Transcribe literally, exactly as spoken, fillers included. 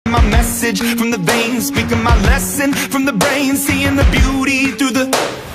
my message from the veins, speaking my lesson from the brain, seeing the beauty through the